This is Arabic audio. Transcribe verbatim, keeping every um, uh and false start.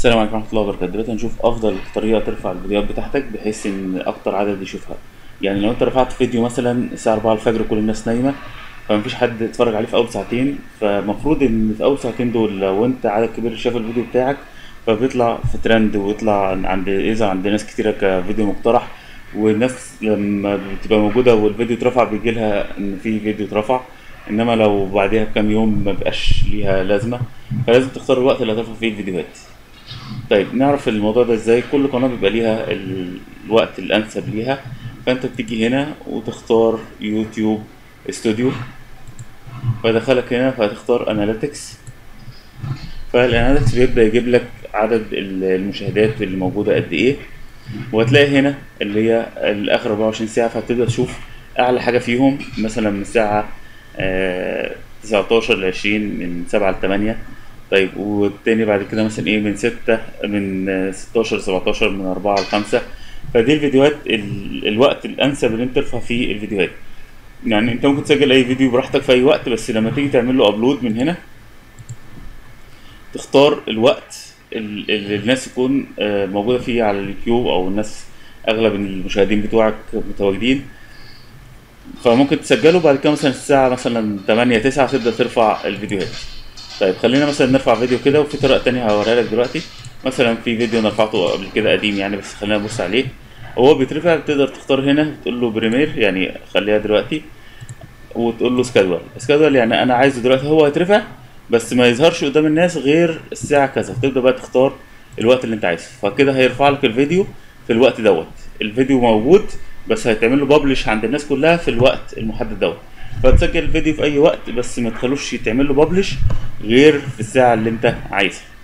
السلام عليكم ورحمة الله وبركاته. دلوقتي هنشوف أفضل طريقة ترفع الفيديوهات بتاعتك بحيث إن أكتر عدد يشوفها. يعني لو أنت رفعت فيديو مثلا الساعة أربعة الفجر كل الناس نايمة، فمفيش حد يتفرج عليه في أول ساعتين، فمفروض إن في أول ساعتين دول لو أنت عدد كبير شاف الفيديو بتاعك فبيطلع في ترند ويطلع عند إذا عند ناس كتيرة كفيديو مقترح، والناس لما بتبقى موجودة والفيديو اترفع بيجيلها إن في فيديو اترفع. إنما لو بعدها بكام يوم مبقاش ليها لازمة، فلازم تختار الوقت اللي هترفع فيه الفيديوهات. طيب نعرف الموضوع ده ازاي؟ كل قناة بيبقى ليها ال- الوقت الأنسب ليها. فأنت بتيجي هنا وتختار يوتيوب استوديو، فيدخلك هنا فهتختار اناليتكس. فالاناليتكس بيبدأ يجيب لك عدد ال- المشاهدات اللي موجودة قد ايه، وهتلاقي هنا اللي هي الآخر أربعة وعشرين ساعة، فهتبدأ تشوف أعلى حاجة فيهم مثلا من الساعة آه، تسعتاشر لعشرين، من سبعة لتمانية. طيب والتاني بعد كده مثلا ايه من ستة، من آه، ستاشر لسبعتاشر، من أربعة لخمسة. فدي الفيديوهات ال- الوقت الأنسب اللي انت ترفع فيه الفيديوهات. يعني انت ممكن تسجل أي فيديو براحتك في أي وقت، بس لما تيجي تعمل له أبلود من هنا تختار الوقت ال- اللي الناس يكون آه، موجودة فيه على اليوتيوب، أو الناس أغلب المشاهدين بتوعك متواجدين. فممكن تسجله بعد كده مثلا الساعة مثلا تمانية تسعة تبدأ ترفع الفيديوهات. طيب خلينا مثلا نرفع فيديو كده، وفي طريقة تانية هوريها لك دلوقتي. مثلا في فيديو انا رفعته قبل كده قديم يعني، بس خلينا نبص عليه. هو بيترفع تقدر تختار هنا تقول له بريمير، يعني خليها دلوقتي، وتقول له سكادول. سكادول يعني انا عايزه دلوقتي هو يترفع، بس ما يظهرش قدام الناس غير الساعة كذا. تبدأ بقى تختار الوقت اللي انت عايزه، فكده هيرفع لك الفيديو في الوقت دوت. الفيديو موجود بس هيتعمل له بابلش عند الناس كلها في الوقت المحدد دوت. فتسجل الفيديو في اي وقت، بس ما تخلوش يتعمل له بابلش غير في الساعة اللي انت عايزها.